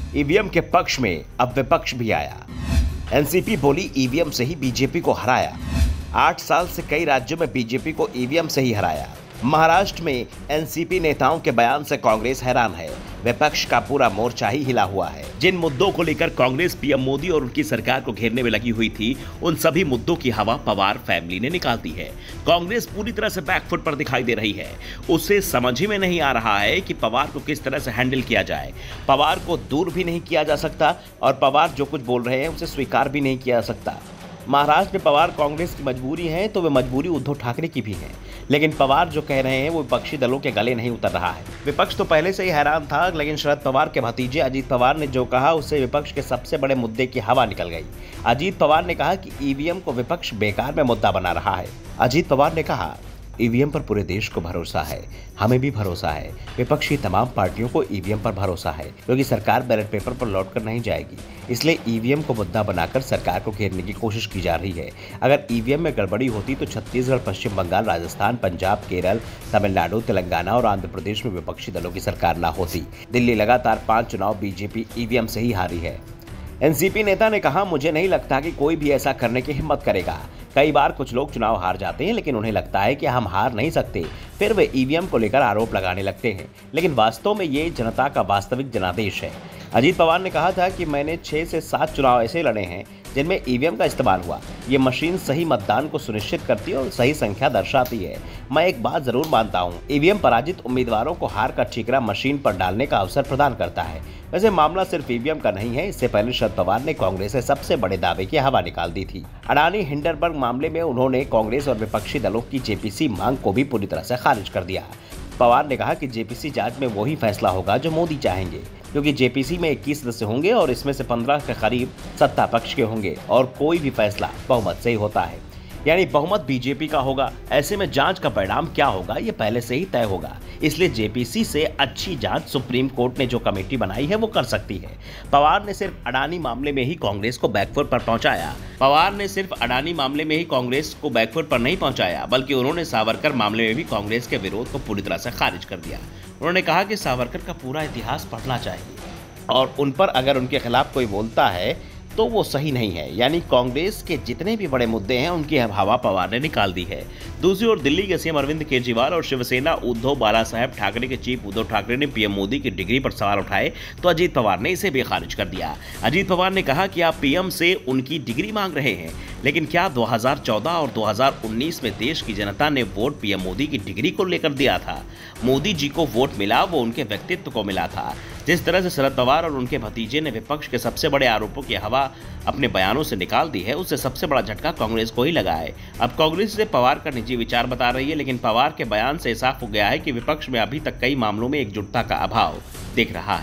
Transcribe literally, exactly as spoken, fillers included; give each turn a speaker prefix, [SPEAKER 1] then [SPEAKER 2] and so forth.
[SPEAKER 1] EVM के पक्ष में अब विपक्ष भी आया। एनसीपी बोली ईवीएम से ही बीजेपी को हराया। आठ साल से कई राज्यों में बीजेपी को ईवीएम से ही हराया। महाराष्ट्र में एनसीपी नेताओं के बयान से कांग्रेस हैरान है। विपक्ष का पूरा मोर्चा ही हिला हुआ है। जिन मुद्दों को लेकर कांग्रेस पीएम मोदी और उनकी सरकार को घेरने में लगी हुई थी, उन सभी मुद्दों की हवा पवार फैमिली ने निकाल दी है। कांग्रेस पूरी तरह से बैकफुट पर दिखाई दे रही है। उसे समझ ही में नहीं आ रहा है कि पवार को किस तरह से हैंडल किया जाए। पवार को दूर भी नहीं किया जा सकता और पवार जो कुछ बोल रहे हैं उसे स्वीकार भी नहीं किया जा सकता। महाराष्ट्र में पवार कांग्रेस की मजबूरी है तो वे मजबूरी उद्धव ठाकरे की भी है, लेकिन पवार जो कह रहे हैं वो विपक्षी दलों के गले नहीं उतर रहा है। विपक्ष तो पहले से ही हैरान था, लेकिन शरद पवार के भतीजे अजीत पवार ने जो कहा उससे विपक्ष के सबसे बड़े मुद्दे की हवा निकल गई। अजीत पवार ने कहा कि ईवीएम को विपक्ष बेकार में मुद्दा बना रहा है। अजीत पवार ने कहा, ईवीएम पर पूरे देश को भरोसा है, हमें भी भरोसा है। विपक्षी तमाम पार्टियों को ईवीएम पर भरोसा है, क्योंकि सरकार बैलेट पेपर पर लौटकर नहीं जाएगी। इसलिए ईवीएम को मुद्दा बनाकर सरकार को घेरने की कोशिश की जा रही है। अगर ईवीएम में गड़बड़ी होती तो छत्तीसगढ़, पश्चिम बंगाल, राजस्थान, पंजाब, केरल, तमिलनाडु, तेलंगाना और आंध्र प्रदेश में विपक्षी दलों की सरकार न होती। दिल्ली लगातार पांच चुनाव बीजेपी ईवीएम से ही हारी है। एनसीपी नेता ने कहा, मुझे नहीं लगता कि कोई भी ऐसा करने की हिम्मत करेगा। कई बार कुछ लोग चुनाव हार जाते हैं, लेकिन उन्हें लगता है कि हम हार नहीं सकते, फिर वे ईवीएम को लेकर आरोप लगाने लगते हैं, लेकिन वास्तव में ये जनता का वास्तविक जनादेश है। अजीत पवार ने कहा था कि मैंने छह से सात चुनाव ऐसे लड़े हैं जिनमें ईवीएम का इस्तेमाल हुआ। ये मशीन सही मतदान को सुनिश्चित करती है और सही संख्या दर्शाती है। मैं एक बात जरूर मानता हूँ, ईवीएम पराजित उम्मीदवारों को हार का ठीकरा मशीन पर डालने का अवसर प्रदान करता है। वैसे मामला सिर्फ ईवीएम का नहीं है। इससे पहले शरद पवार ने कांग्रेस से सबसे बड़े दावे की हवा निकाल दी थी। अडानी हिंडनबर्ग मामले में उन्होंने कांग्रेस और विपक्षी दलों की जेपीसी मांग को भी पूरी तरह से खारिज कर दिया। पवार ने कहा कि जेपीसी जांच में वही फैसला होगा जो मोदी चाहेंगे, क्योंकि जेपीसी में इक्कीस सदस्य होंगे और इसमें से पंद्रह के करीब सत्ता पक्ष के होंगे और कोई भी फैसला बहुमत से ही होता है, यानी बहुमत बीजेपी का होगा। ऐसे में जांच का परिणाम क्या होगा ये पहले से ही तय होगा। इसलिए जेपीसी से अच्छी जांच सुप्रीम कोर्ट ने जो कमेटी बनाई है वो कर सकती है। पवार ने सिर्फ अडानी मामले में ही कांग्रेस को बैकफुट पर पहुंचाया पवार ने सिर्फ अडानी मामले में ही कांग्रेस को बैकफुट पर नहीं पहुंचाया, बल्कि उन्होंने सावरकर मामले में भी कांग्रेस के विरोध को पूरी तरह से खारिज कर दिया। उन्होंने कहा कि सावरकर का पूरा इतिहास पढ़ना चाहिए और उन पर अगर उनके खिलाफ कोई बोलता है तो वो सही नहीं है। यानी कांग्रेस के जितने भी बड़े मुद्दे हैं उनकी हवा पवार ने निकाल दी है। दूसरी ओर दिल्ली के सीएम अरविंद केजरीवाल और शिवसेना उद्धव बाला साहेब ठाकरे के चीफ उद्धव ठाकरे ने पीएम मोदी की डिग्री पर सवाल उठाए तो अजीत पवार ने इसे भी खारिज कर दिया। अजीत पवार ने कहा कि आप पीएम से उनकी डिग्री मांग रहे हैं, लेकिन क्या दो हज़ार चौदह और दो हज़ार उन्नीस में देश की जनता ने वोट पीएम मोदी की डिग्री को लेकर दिया था? मोदी जी को वोट मिला वो उनके व्यक्तित्व को मिला था। जिस तरह से शरद पवार और उनके भतीजे ने विपक्ष के सबसे बड़े आरोपों की हवा अपने बयानों से निकाल दी है, उससे सबसे बड़ा झटका कांग्रेस को ही लगा है। अब कांग्रेस इसे पवार का निजी विचार बता रही है, लेकिन पवार के बयान से साफ हो गया है कि विपक्ष में अभी तक कई मामलों में एकजुटता का अभाव दिख रहा है।